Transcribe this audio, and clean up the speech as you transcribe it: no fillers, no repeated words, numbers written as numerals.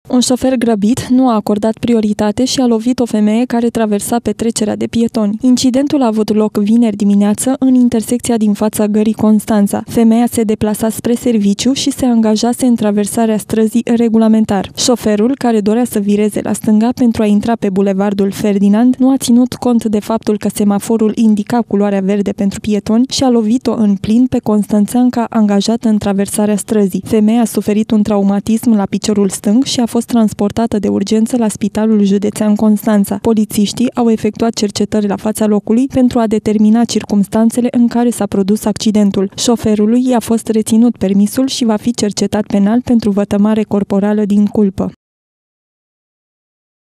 Un șofer grăbit nu a acordat prioritate și a lovit o femeie care traversa petrecerea de pietoni. Incidentul a avut loc vineri dimineață în intersecția din fața gării Constanța. Femeia se deplasa spre serviciu și se angajase în traversarea străzii regulamentar. Șoferul, care dorea să vireze la stânga pentru a intra pe bulevardul Ferdinand, nu a ținut cont de faptul că semaforul indica culoarea verde pentru pietoni și a lovit-o în plin pe constanțeanca angajată în traversarea străzii. Femeia a suferit un traumatism la piciorul stâng și a fost transportată de urgență la Spitalul Județean Constanța. Polițiștii au efectuat cercetări la fața locului pentru a determina circumstanțele în care s-a produs accidentul. Șoferului i-a fost reținut permisul și va fi cercetat penal pentru vătămare corporală din culpă.